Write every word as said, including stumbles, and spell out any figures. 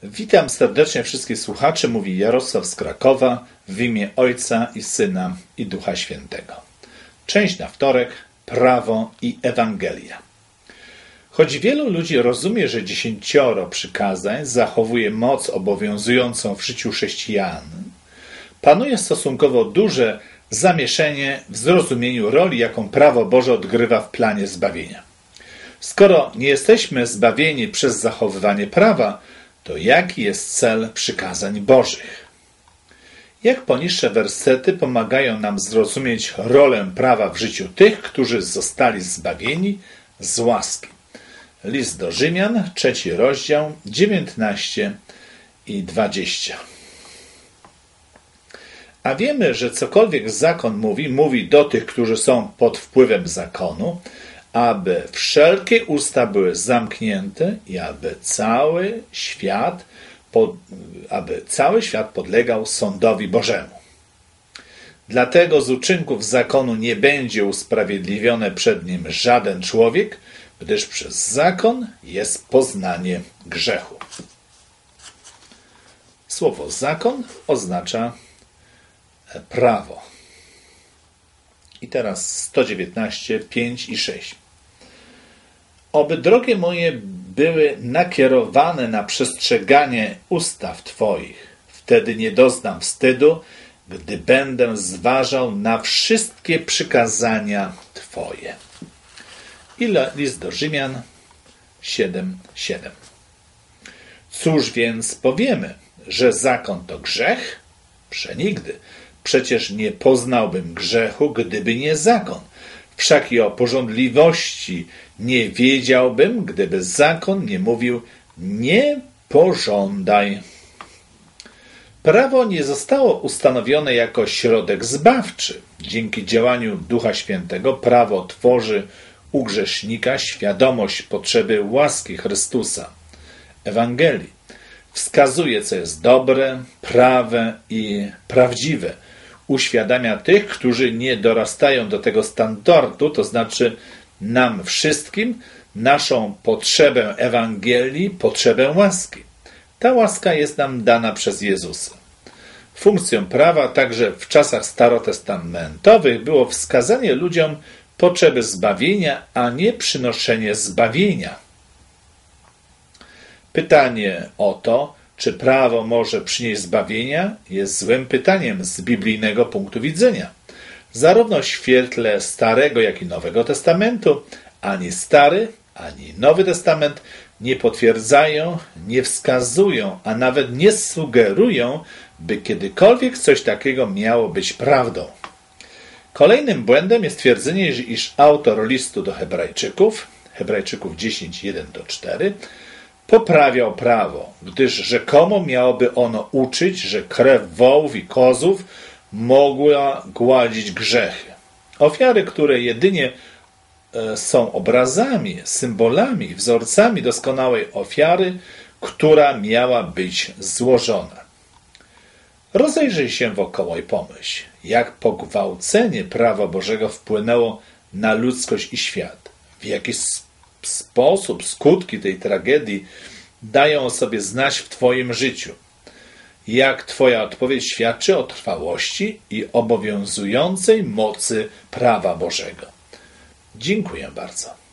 Witam serdecznie wszystkich słuchaczy, mówi Jarosław z Krakowa, w imię Ojca i Syna i Ducha Świętego. Część na wtorek, prawo i Ewangelia. Choć wielu ludzi rozumie, że dziesięcioro przykazań zachowuje moc obowiązującą w życiu chrześcijan, panuje stosunkowo duże zamieszanie w zrozumieniu roli, jaką prawo Boże odgrywa w planie zbawienia. Skoro nie jesteśmy zbawieni przez zachowywanie prawa, to jaki jest cel przykazań Bożych? Jak poniższe wersety pomagają nam zrozumieć rolę prawa w życiu tych, którzy zostali zbawieni z łaski? List do Rzymian, trzeci rozdział, dziewiętnaście i dwadzieścia. A wiemy, że cokolwiek zakon mówi, mówi do tych, którzy są pod wpływem zakonu, aby wszelkie usta były zamknięte i aby cały świat, pod, aby cały świat podlegał sądowi Bożemu. Dlatego z uczynków zakonu nie będzie usprawiedliwiony przed nim żaden człowiek, gdyż przez zakon jest poznanie grzechu. Słowo zakon oznacza prawo. I teraz sto dziewiętnaście, pięć i sześć. Oby drogie moje były nakierowane na przestrzeganie ustaw Twoich. Wtedy nie doznam wstydu, gdy będę zważał na wszystkie przykazania Twoje. I list do Rzymian siedem, siedem. Cóż więc powiemy, że zakon to grzech? Przenigdy. Przecież nie poznałbym grzechu, gdyby nie zakon. Wszak i o pożądliwości nie wiedziałbym, gdyby zakon nie mówił nie pożądaj. Prawo nie zostało ustanowione jako środek zbawczy. Dzięki działaniu Ducha Świętego prawo tworzy u grzesznika świadomość potrzeby łaski Chrystusa, Ewangelii. Wskazuje, co jest dobre, prawe i prawdziwe. Uświadamia tych, którzy nie dorastają do tego standardu, to znaczy nam wszystkim, naszą potrzebę Ewangelii, potrzebę łaski. Ta łaska jest nam dana przez Jezusa. Funkcją prawa także w czasach starotestamentowych było wskazanie ludziom potrzeby zbawienia, a nie przynoszenie zbawienia. Pytanie o to, czy prawo może przynieść zbawienia, jest złym pytaniem z biblijnego punktu widzenia. Zarówno w świetle Starego, jak i Nowego Testamentu, ani Stary, ani Nowy Testament nie potwierdzają, nie wskazują, a nawet nie sugerują, by kiedykolwiek coś takiego miało być prawdą. Kolejnym błędem jest twierdzenie, iż autor listu do Hebrajczyków, Hebrajczyków dziesięć, jeden do czterech, poprawiał prawo, gdyż rzekomo miałoby ono uczyć, że krew wołów i kozów mogła gładzić grzechy. Ofiary, które jedynie są obrazami, symbolami, wzorcami doskonałej ofiary, która miała być złożona. Rozejrzyj się wokoło i pomyśl, jak pogwałcenie prawa Bożego wpłynęło na ludzkość i świat. W jaki sposób skutki tej tragedii dają o sobie znać w Twoim życiu. Jak Twoja odpowiedź świadczy o trwałości i obowiązującej mocy prawa Bożego. Dziękuję bardzo.